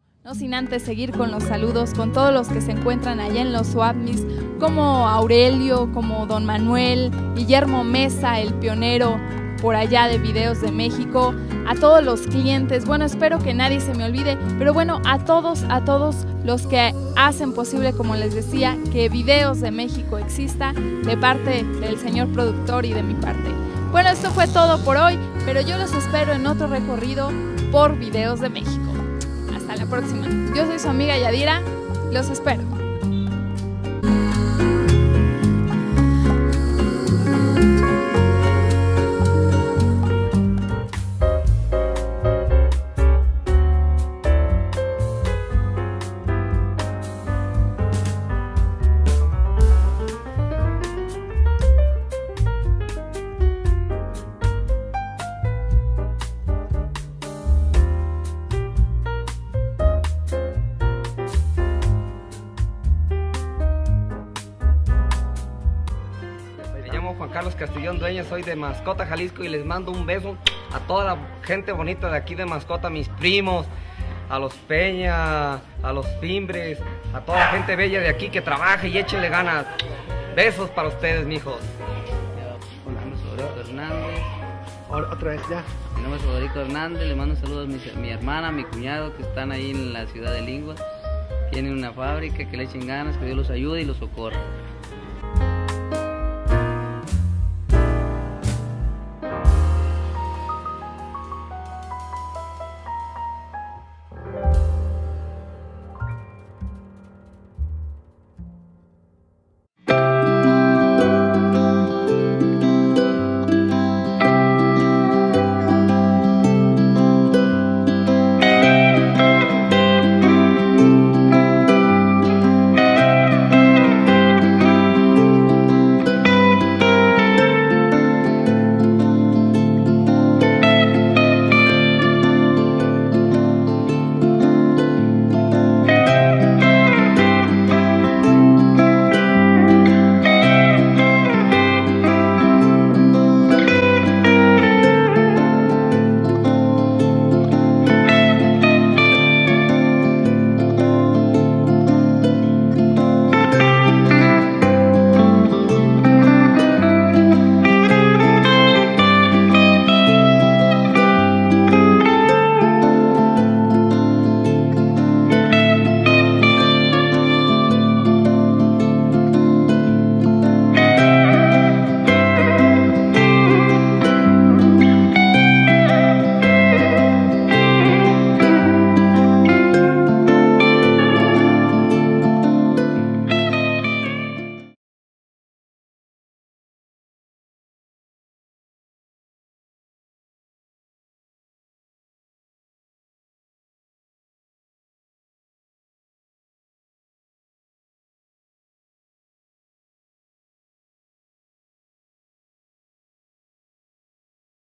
No sin antes seguir con los saludos con todos los que se encuentran allá en los SWAPMIS, como Aurelio, como Don Manuel, Guillermo Mesa, el pionero por allá de Videos de México, a todos los clientes. Bueno, espero que nadie se me olvide, pero bueno, a todos los que hacen posible, como les decía, que Videos de México exista, de parte del señor productor y de mi parte. Bueno, esto fue todo por hoy, pero yo los espero en otro recorrido por Videos de México. Hasta la próxima. Yo soy su amiga Yadira, los espero. Juan Carlos Castillón, dueño soy de Mascota Jalisco y les mando un beso a toda la gente bonita de aquí de Mascota, mis primos, a los Peña, a los Fimbres, a toda la gente bella de aquí que trabaje y échele ganas. Besos para ustedes, mijos. Mi nombre es Federico Hernández. Otra vez ya. Mi nombre es Federico Hernández, le mando saludos a mi hermana, mi cuñado que están ahí en la ciudad de Lingua. Tienen una fábrica, que le echen ganas, que Dios los ayude y los socorra.